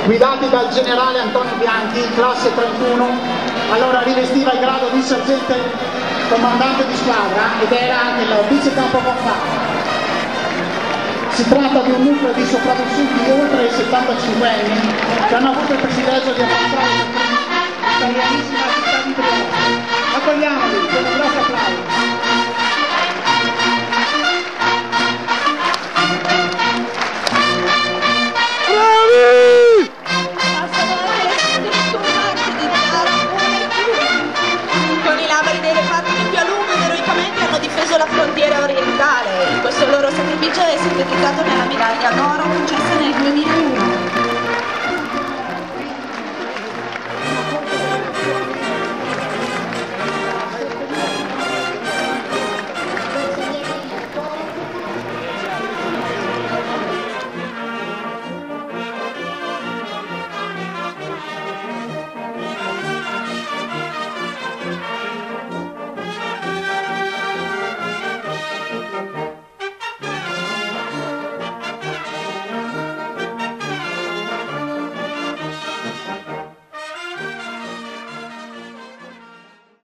guidati dal generale Antonio Bianchi, classe 31, allora rivestiva il grado di sergente comandante di squadra ed era anche il vice capocommando. Si tratta di un nucleo di sopravvissuti di oltre i 75 anni che hanno avuto il privilegio di affrontare l'italianissima città di Trieste. Accogliamoli con un grosso applauso.